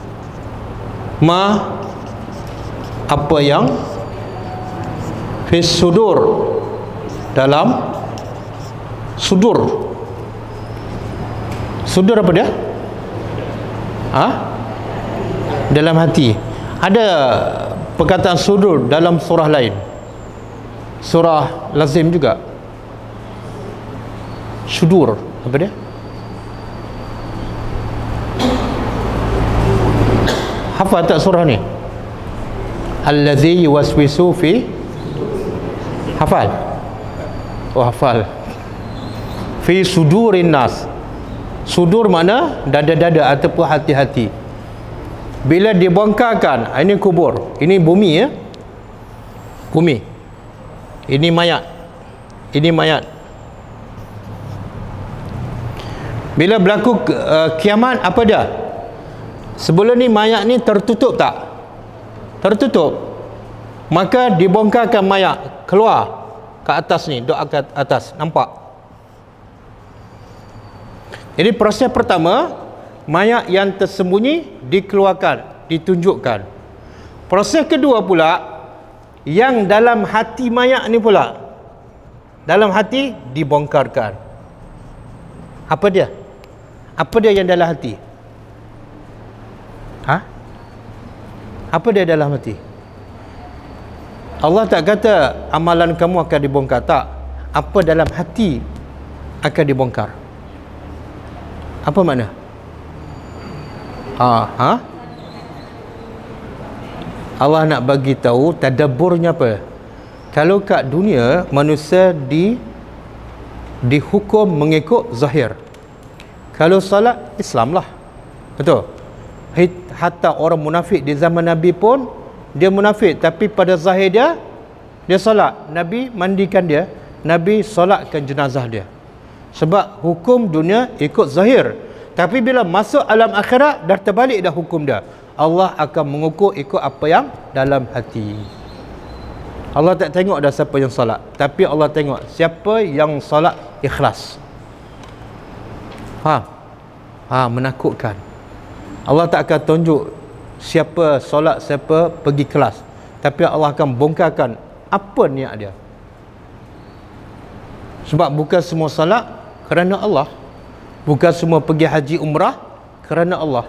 ma apa yang fis sudur, dalam sudur. Sudur apa dia? Ha? Dalam hati. Ada perkataan sudur dalam surah lain, surah lazim juga. Sudur apa dia? Hafal tak surah ni? Allazi yuwaswisu fi, hafal? Oh hafal. Fi sudurin nas. Sudur mana? Dada-dada ataupun hati-hati. Bila dibongkarkan, ini kubur, ini bumi ya, bumi, ini mayat, ini mayat. Bila berlaku uh, kiamat, apa dia? Sebelum ni mayat ni tertutup tak? Tertutup. Maka dibongkarkan mayat, keluar ke atas ni, doa ke atas, nampak? Jadi proses pertama, mayat yang tersembunyi dikeluarkan, ditunjukkan. Proses kedua pula, yang dalam hati mayat ni pula, dalam hati dibongkarkan. Apa dia? Apa dia yang dalam hati? Ha? Apa dia dalam hati? Allah tak kata amalan kamu akan dibongkar, tak. Apa dalam hati akan dibongkar. Apa makna? Ha, ha? Allah nak bagi tahu tadabburnya apa? Kalau kat dunia manusia di dihukum mengikut zahir. Kalau salat, Islam lah. Betul? Hatta orang munafik di zaman Nabi pun dia munafik, tapi pada zahir dia dia salat. Nabi mandikan dia, Nabi solatkan jenazah dia. Sebab hukum dunia ikut zahir. Tapi bila masuk alam akhirat, dah terbalik dah hukum dia. Allah akan mengukur ikut apa yang dalam hati. Allah tak tengok dah siapa yang salat, tapi Allah tengok siapa yang salat ikhlas. Faham? Ha, menakutkan. Allah tak akan tunjuk siapa solat, siapa pergi kelas, tapi Allah akan bongkarkan apa niat dia. Sebab bukan semua salat kerana Allah, bukan semua pergi haji umrah kerana Allah.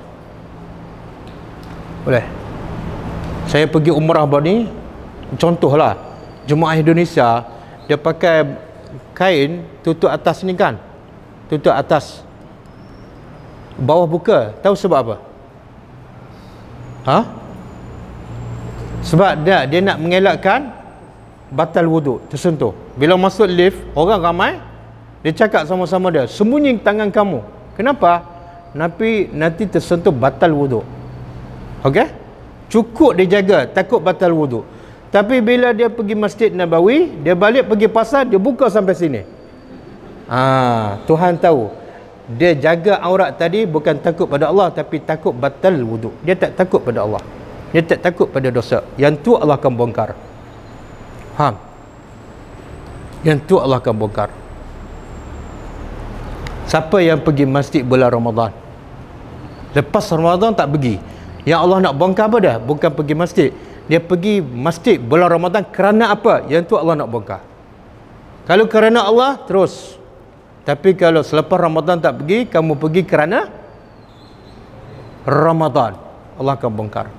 Boleh? Saya pergi umrah baru ni, contohlah, jemaah Indonesia dia pakai kain tutup atas ni kan, tutup atas, bawah buka. Tahu sebab apa? Ha? Sebab dia, dia nak mengelakkan batal wuduk, tersentuh. Bila masuk lift, orang ramai, dia cakap sama-sama dia, sembunyi tangan kamu. Kenapa? Nanti, nanti tersentuh batal wuduk. Okey? Cukup dia jaga, takut batal wuduk. Tapi bila dia pergi Masjid Nabawi, dia balik pergi pasar, dia buka sampai sini. Ah, Tuhan tahu. Dia jaga aurat tadi bukan takut pada Allah, tapi takut batal wuduk. Dia tak takut pada Allah. Dia tak takut pada dosa. Yang tu Allah akan bongkar. Faham? Yang tu Allah akan bongkar. Siapa yang pergi masjid bulan Ramadan? Lepas Ramadan tak pergi. Yang Allah nak bongkar apa dah? Bukan pergi masjid. Dia pergi masjid bulan Ramadan kerana apa? Yang tu Allah nak bongkar. Kalau kerana Allah, terus. Tapi kalau selepas Ramadan tak pergi, kamu pergi kerana Ramadan, Allah akan bongkar.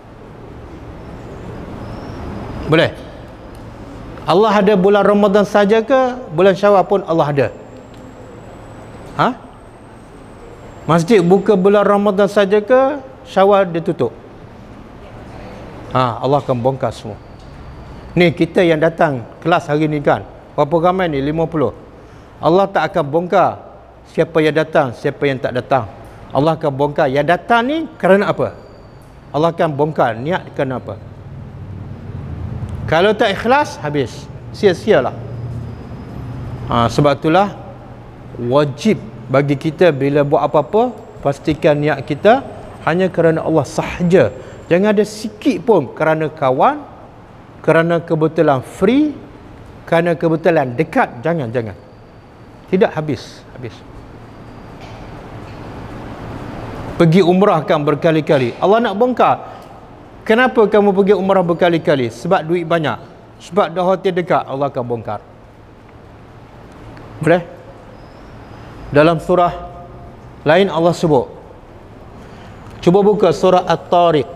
Boleh? Allah ada bulan Ramadan saja ke bulan Syawal pun Allah ada? Ha? Masjid buka bulan Ramadan saja ke Syawal dia tutup? Ha, Allah akan bongkar semua. Ni kita yang datang kelas hari ni kan, berapa ramai ni? lima puluh. Allah tak akan bongkar siapa yang datang, siapa yang tak datang. Allah akan bongkar yang datang ni kerana apa? Allah akan bongkar niat kerana apa? Kalau tak ikhlas, habis. Sia-sialah. Ha, sebab itulah wajib bagi kita bila buat apa-apa, pastikan niat kita hanya kerana Allah sahaja. Jangan ada sikit pun kerana kawan, kerana kebetulan free, kerana kebetulan dekat. Jangan, jangan. Tidak, habis. Habis. Pergi umrah kan berkali-kali. Allah nak bongkar. Kenapa kamu pergi umrah berkali-kali? Sebab duit banyak. Sebab dah hotel dekat, Allah akan bongkar. Boleh? Dalam surah lain Allah sebut. Cuba buka surah At-Tariq.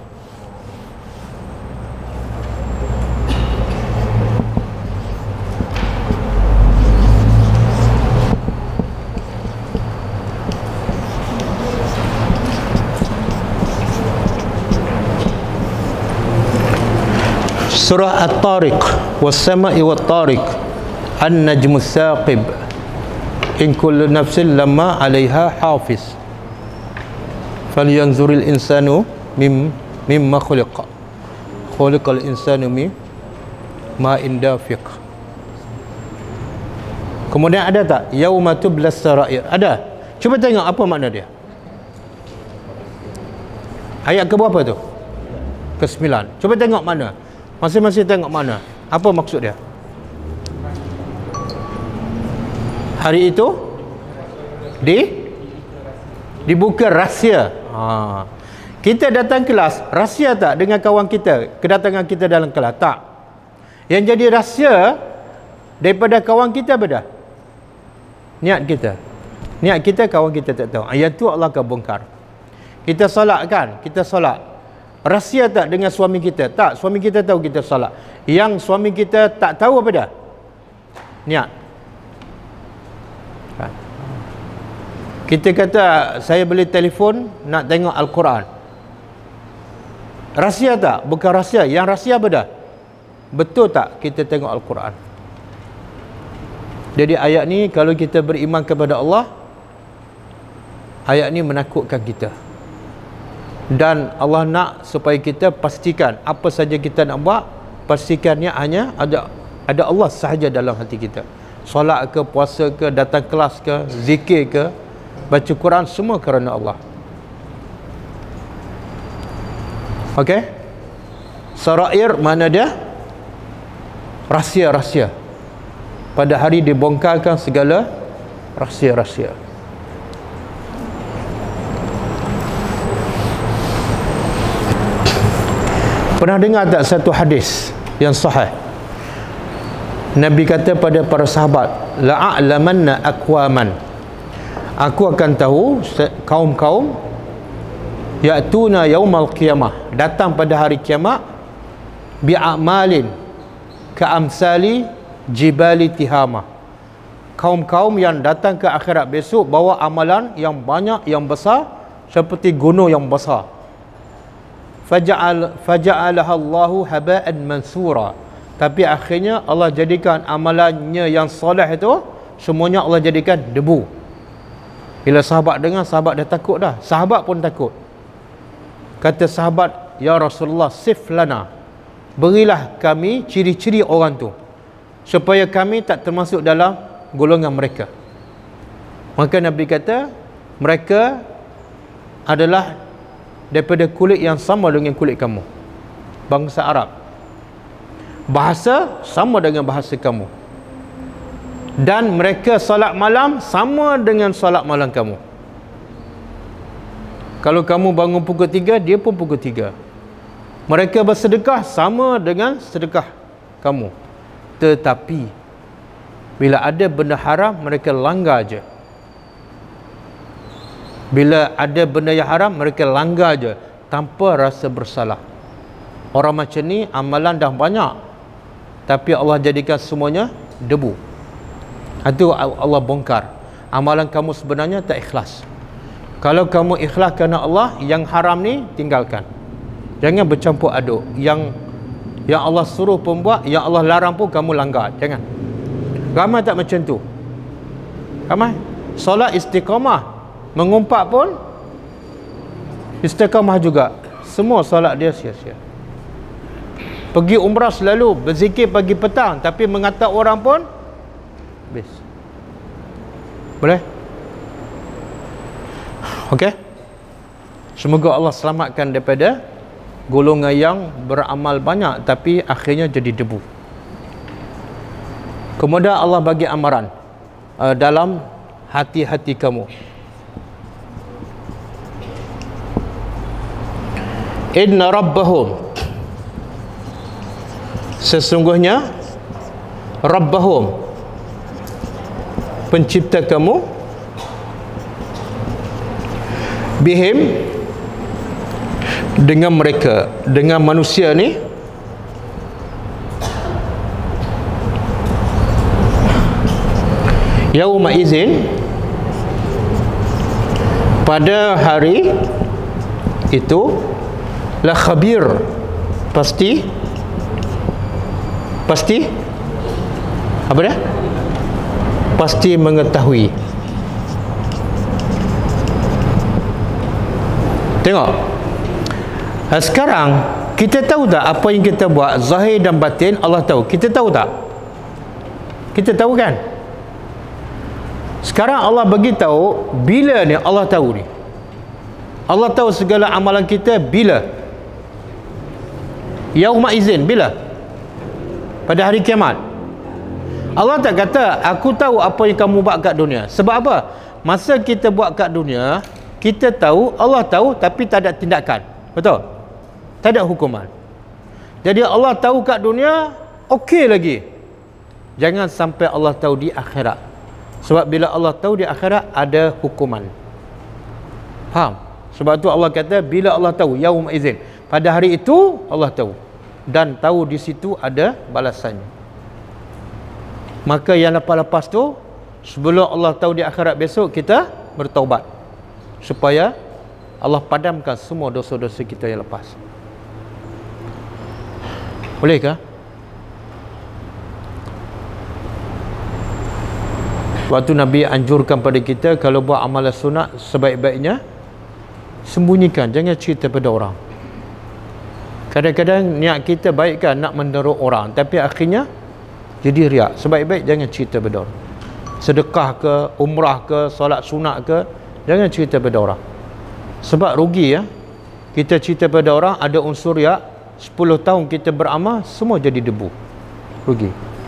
Surah At-Tariq, was-sama'i wat-tariq, an-najmu tsaqib, in kullu nafsin lamma 'alaiha hafiz, falyanzuril insanu mim mimma khuliqa, khuliqal insanu mim ma'in dafiq. Kemudian ada tak yauma tublas sarair? Ada. Cuba tengok apa makna dia. Ayat ke berapa tu? Ke sembilan. Cuba tengok mana. Masing-masing tengok mana. Apa maksud dia? Hari itu di dibuka rahsia. Ha. Kita datang kelas, rahsia tak dengan kawan kita? Kedatangan kita dalam kelas? Tak. Yang jadi rahsia daripada kawan kita beda. Niat kita. Niat kita kawan kita tak tahu. Yang tu Allah akan bongkar. Kita solat kan? Kita solat. Rahsia tak dengan suami kita? Tak, suami kita tahu kita solat. Yang suami kita tak tahu apa dah? Niat. Kita kata saya beli telefon nak tengok Al-Quran. Rahsia tak? Bukan rahsia. Yang rahsia apa dah? Betul tak kita tengok Al-Quran? Jadi ayat ni kalau kita beriman kepada Allah, ayat ni menakutkan kita. Dan Allah nak supaya kita pastikan apa saja kita nak buat, pastikannya hanya ada ada Allah sahaja dalam hati kita. Solat ke, puasa ke, datang kelas ke, zikir ke, baca Quran, semua kerana Allah. Okey? Sarair mana dia? Rahsia-rahsia. Pada hari dibongkarkan segala rahsia-rahsia. Pernah dengar tak satu hadis yang sahih? Nabi kata pada para sahabat, la'alamanna aqwaman, aku akan tahu kaum-kaum ya'tuna yaumal qiyamah, datang pada hari kiamat, bi'amalin ka'amsali jibali tihama, kaum-kaum yang datang ke akhirat besok bawa amalan yang banyak, yang besar, seperti gunung yang besar. Faja'al faja'alaha Allahu haba'an mansura, tapi akhirnya Allah jadikan amalannya yang soleh itu semuanya Allah jadikan debu. Bila sahabat dengar, sahabat dah takut dah. Sahabat pun takut. Kata sahabat, ya Rasulullah, sif lana, berilah kami ciri-ciri orang tu supaya kami tak termasuk dalam golongan mereka. Maka Nabi kata, mereka adalah daripada kulit yang sama dengan kulit kamu, bangsa Arab, bahasa sama dengan bahasa kamu, dan mereka solat malam sama dengan solat malam kamu. Kalau kamu bangun pukul tiga, dia pun pukul tiga. Mereka bersedekah sama dengan sedekah kamu. Tetapi bila ada benda haram, mereka langgar je. Bila ada benda yang haram, mereka langgar je tanpa rasa bersalah. Orang macam ni amalan dah banyak, tapi Allah jadikan semuanya debu. Itu Allah bongkar. Amalan kamu sebenarnya tak ikhlas. Kalau kamu ikhlas kerana Allah, yang haram ni tinggalkan. Jangan bercampur aduk. Yang yang Allah suruh pun buat, yang Allah larang pun kamu langgar. Jangan. Ramai tak macam tu? Ramai. Solat istiqamah, mengumpat pun istiqamah juga. Semua solat dia sia-sia. Pergi umrah selalu berzikir pagi petang, tapi mengata orang pun habis. Boleh? Okey? Semoga Allah selamatkan daripada golongan yang beramal banyak tapi akhirnya jadi debu. Kemudian Allah bagi amaran uh, dalam hati-hati kamu. Inna rabbahum, sesungguhnya rabbahum, pencipta kamu, bihim, dengan mereka, dengan manusia ni, yauma izin, pada hari itu, la khabir, pasti pasti apa dia? Pasti mengetahui. Tengok, sekarang kita tahu tak apa yang kita buat, zahir dan batin Allah tahu. Kita tahu tak? Kita tahu kan? Sekarang Allah bagi tahu bila ni Allah tahu ni. Allah tahu segala amalan kita bila? Yauma izin, bila? Pada hari kiamat. Allah tak kata aku tahu apa yang kamu buat kat dunia. Sebab apa? Masa kita buat kat dunia, kita tahu, Allah tahu, tapi tak ada tindakan. Betul? Tak ada hukuman. Jadi Allah tahu kat dunia, okey lagi. Jangan sampai Allah tahu di akhirat. Sebab bila Allah tahu di akhirat, ada hukuman. Faham? Sebab tu Allah kata bila Allah tahu, yaum izin, pada hari itu Allah tahu, dan tahu di situ ada balasannya. Maka yang lepas-lepas tu, sebelum Allah tahu di akhirat besok, kita bertaubat supaya Allah padamkan semua dosa-dosa kita yang lepas. Bolehkah? Waktu Nabi anjurkan pada kita, kalau buat amalan sunat, sebaik-baiknya sembunyikan, jangan cerita pada orang. Kadang-kadang niat kita baik kan, nak menderuk orang, tapi akhirnya jadi riak. Sebaik-baik jangan cerita pada orang. Sedekah ke, umrah ke, solat sunat ke, jangan cerita pada orang. Sebab rugi ya. Kita cerita pada orang, ada unsur riak, sepuluh tahun kita beramal, semua jadi debu. Rugi.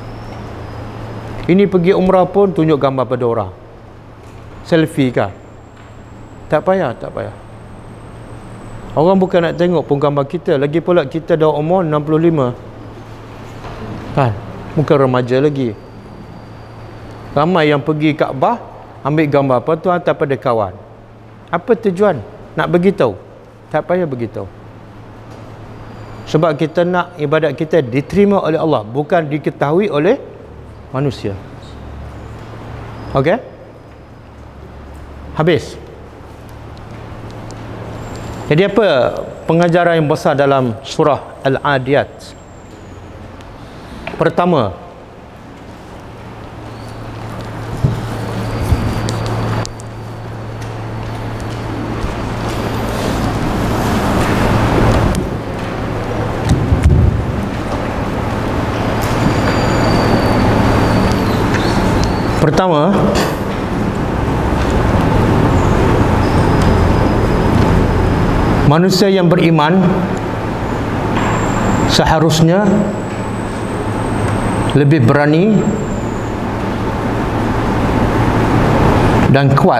Ini pergi umrah pun tunjuk gambar pada orang. Selfie kan? Tak payah, tak payah. Orang bukan nak tengok pun gambar kita. Lagi pula kita dah umur enam puluh lima. Kan? Bukan remaja lagi. Ramai yang pergi Kaabah, ambil gambar apa tu, hantar pada kawan. Apa tujuan? Nak beritahu? Tak payah beritahu. Sebab kita nak ibadat kita diterima oleh Allah, bukan diketahui oleh manusia. Okey? Habis. Jadi apa pengajaran yang besar dalam surah Al-Adiyat? Pertama, Pertama, manusia yang beriman seharusnya lebih berani dan kuat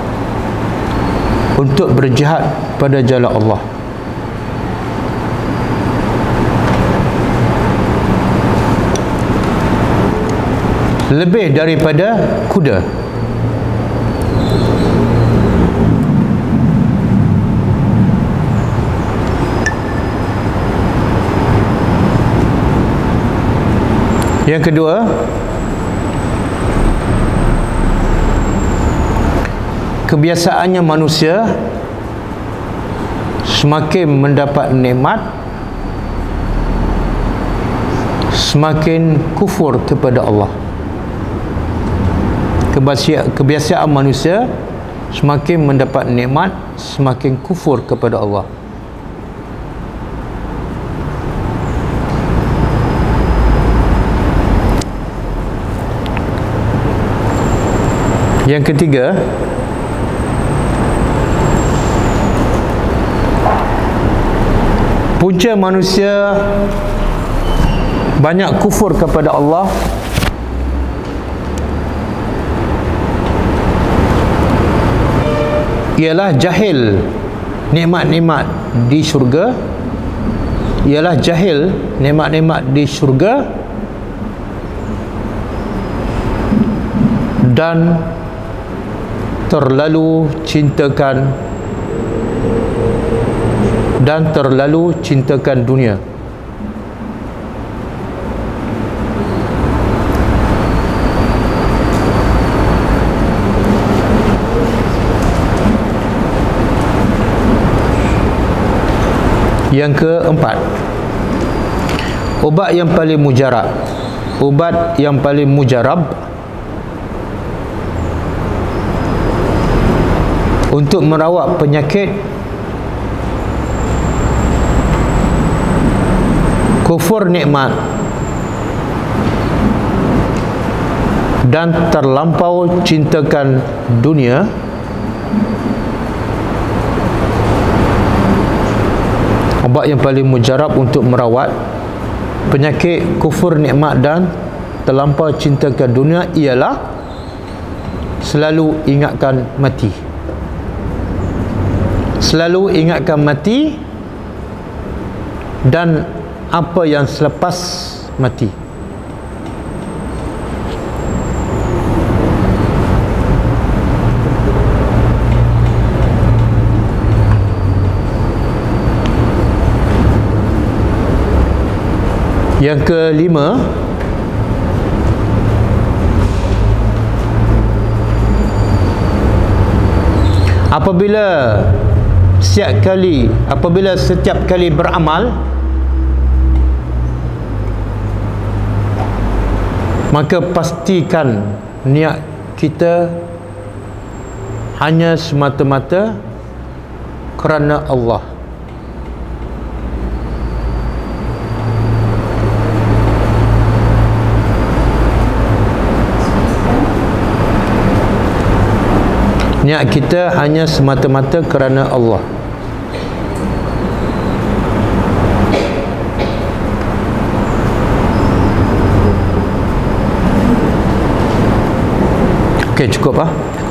untuk berjihad pada jalan Allah. Lebih daripada kuda. Yang kedua, kebiasaannya manusia semakin mendapat nikmat, semakin kufur kepada Allah. Kebiasaan manusia semakin mendapat nikmat, semakin kufur kepada Allah. Yang ketiga, punca manusia banyak kufur kepada Allah ialah jahil nikmat-nikmat di syurga, ialah jahil nikmat-nikmat di syurga dan terlalu cintakan dan terlalu cintakan dunia. Yang keempat, ubat yang paling mujarab, ubat yang paling mujarab untuk merawat penyakit kufur nikmat dan terlampau cintakan dunia ubat yang paling mujarab untuk merawat penyakit kufur nikmat dan terlampau cintakan dunia ialah selalu ingatkan mati. Selalu ingatkan mati dan apa yang selepas mati. Yang kelima, apabila setiap kali apabila setiap kali beramal, maka pastikan niat kita hanya semata-mata kerana Allah. Niat kita hanya semata-mata kerana Allah. Okey, cukup ah.